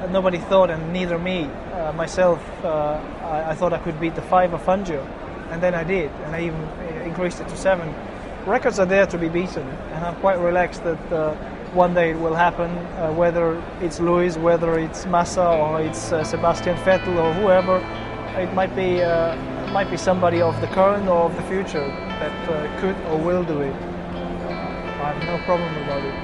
nobody thought, and neither me, myself, I thought I could beat the 5 of Fangio, and then I did, and I even increased it to 7. Records are there to be beaten, and I'm quite relaxed that one day it will happen, whether it's Lewis, whether it's Massa, or it's Sebastian Vettel, or whoever. It might be somebody of the current or of the future that could or will do it. I have no problem about it.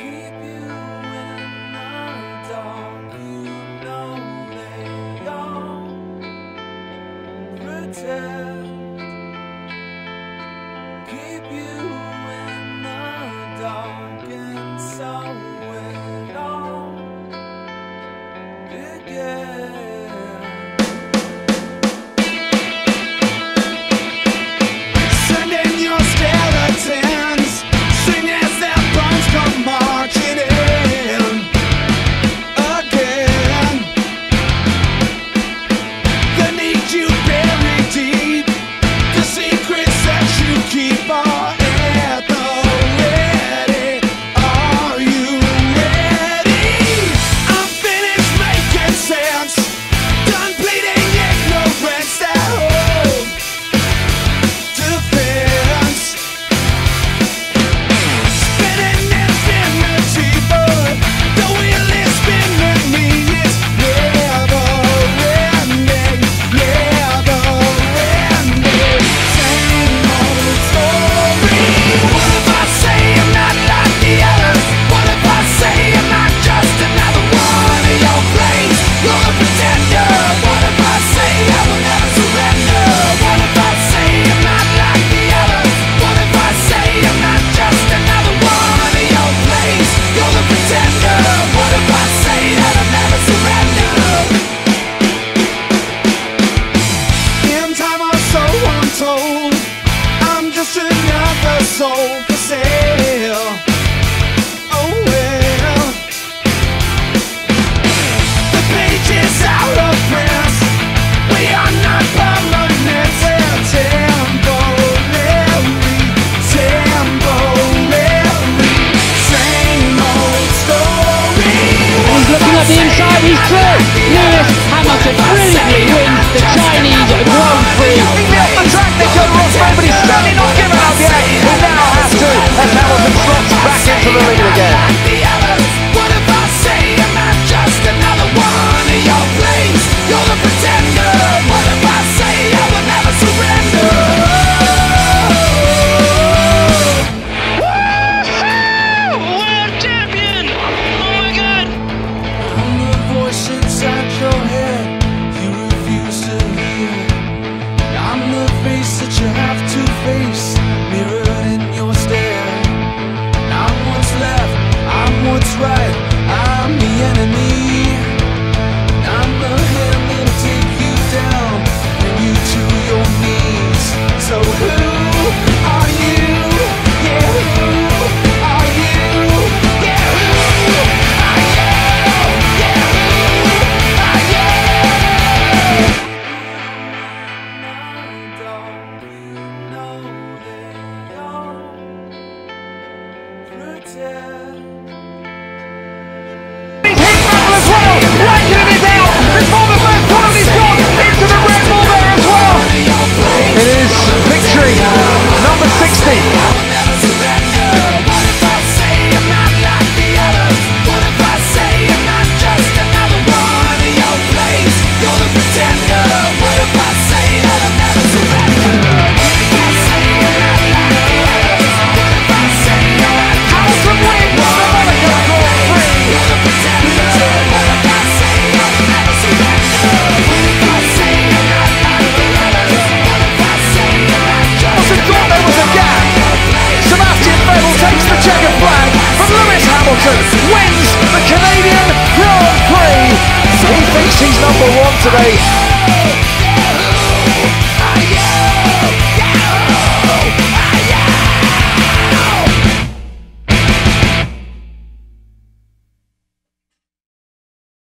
Keep you in the dark, and so it all began. Sending your skeletons, sing as their bones come marching in again. They need you buried deep, the secrets that you keep are at the ready. Are you ready? I'm finished making sense, done bleeding ignorance that hold defense. Spinning infinity, but the wheel is spinning me. It's never ending, never ending. Same old story. What if I say I'm not like the others? What if I say I'm not just another one of your plays? You're a pretender. What if I say I will never surrender? What if I say I'm not like the others? What if I say I'm not just another one of your plays? You're the pretender. What if I say that I'll never surrender? In time or so I'm told, I'm just another soul for sale. Oh well, the page is out of print. We are not permanent. We're temporary, temporary. Same old story. He's looking at the inside, he's through. Lewis Hamilton brilliantly wins the Chinese Grand Prix. Off the track they go, Rosberg, but he's certainly not given up yet. He now has to, as Hamilton slots back into the lead again. What if I say I'm not just another one of your plays? You're the pretender. What if I say I will never surrender? World champion! Oh my God! I'm the voice inside your head you refuse to hear. I'm the face that you have to face, mirrored in your stare. I'm what's left, I'm what's right, I'm the enemy. I'm the hand that'll take you down, bring you to your knees. So who are you? Yeah, who are you? Yeah, who are you? Yeah, who are you? Don't you know they all pretend? He's hit Vettel as well. Raikkonen is out before the first penalty's gone into the Red Bull there as well. It is victory number 60. Hamilton wins the Monaco Grand Prix. Hamilton thought there was a gap. Sebastian Vettel takes the checkered flag, but Lewis Hamilton wins the Canadian Grand Prix. He thinks he's number one today.